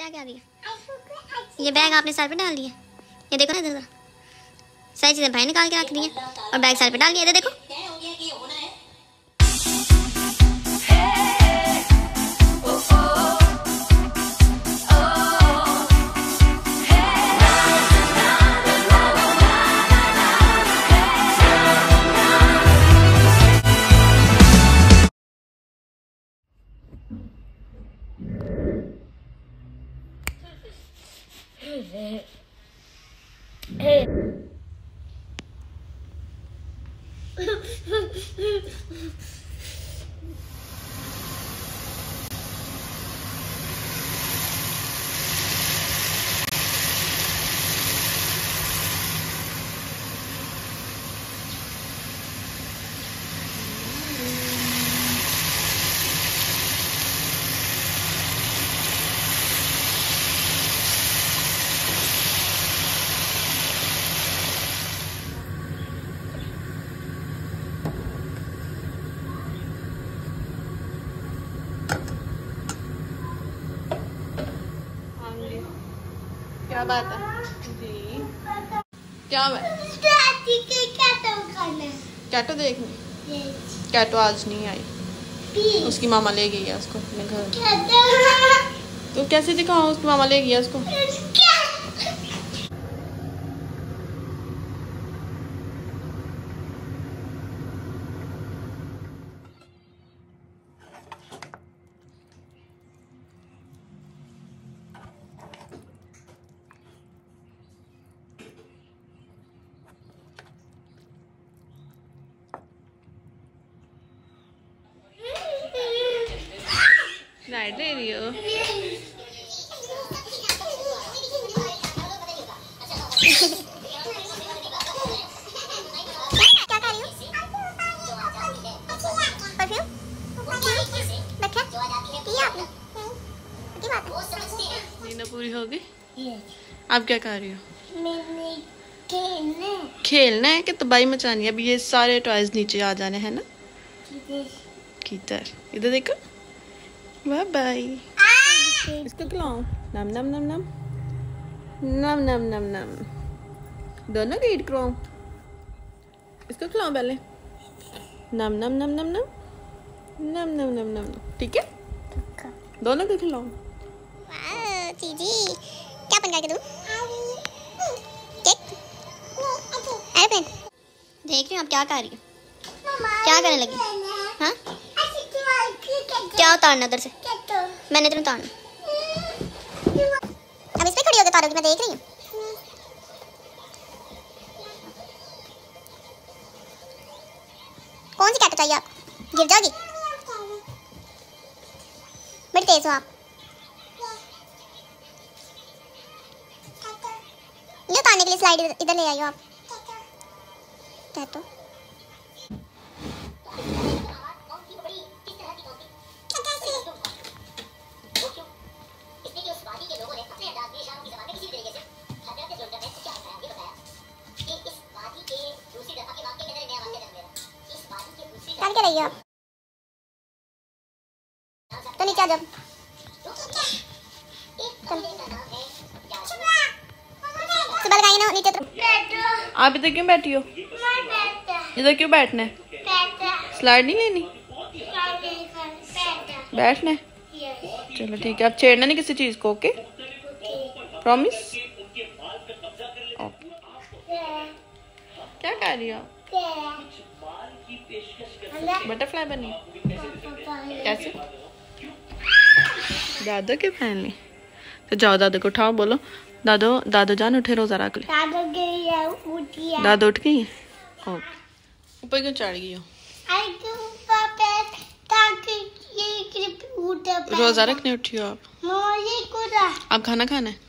क्या क्या दिया? ये बैग आपने सर पे डाल दिया। ये देखो ना इधर, सारी चीजें भाई निकाल के रख दी है और बैग सर पे डाल दिया। इधर देखो। क्या बात है जी? क्या बात? कैटो देखनी? कैटो आज नहीं आई, उसकी मामा ले गई है उसको अपने घर। तो कैसे दिखाऊं? उसकी मामा ले गई है उसको। लाइट दे रही हो? क्या कर रही हो? परफ्यूम रखा किया आपने? की बात है? नींद पूरी हो गई? आप क्या कर रही हो? खेलना खेलना है कि तबाही मचानी है? अब ये सारे टॉयज नीचे आ जाने हैं ना। किधर? इधर देखो। Bye bye. इसको खिलाओ। नम नम नम नम नम नम नम नम। दोनों को ईट करो। इसको खिलाओ पहले। नम नम नम नम नम नम नम नम नम। ठीक है, दोनों को खिलाओ। चीजी क्या बन गया तू? केक? एयरप्लेन? देख रही हूँ आप क्या कर रही हो? क्या करने लगी? हाँ, क्या उतारना उधर से? मैंने तुम उतारना। अब इस पे खड़ी होकर उतारोगी, मैं देख रही हूँ। कौन सी कैट चाहिए आपको? गिर जाओगी, बड़ी तेज हो आप। ये उतारने के लिए स्लाइड इधर ले आई हो आप। तो क्या रही है आप? तो नीचे आ जाओ। सुबह लगाई ना नीचे। तो आप इधर क्यों बैठी हो? इधर क्यों बैठना है? स्लाइड नहीं लेनी? बैठना है? चलो ठीक है, आप छेड़ना नहीं किसी चीज को। Okay, promise? क्या कर रही हो? बटरफ्लाई बनी? कैसे? दादो के पहन ली? तो जाओ दादो को उठाओ, बोलो दादो, दादो जान उठे, रोजा रख ले। दादो उठ गई है? ओके, ऊपर क्यों चढ़ गई हो? रोजा रखने उठी हो आप? आप खाना खाना है?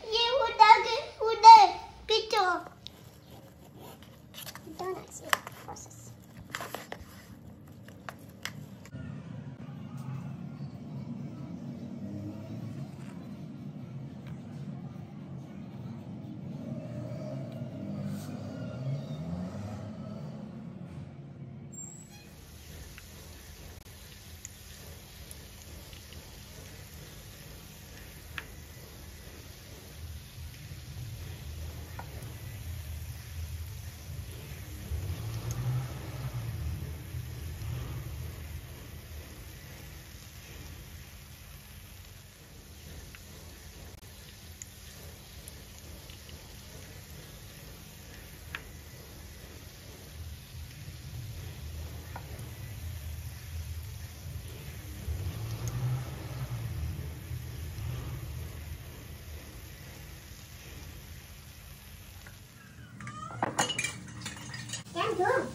दो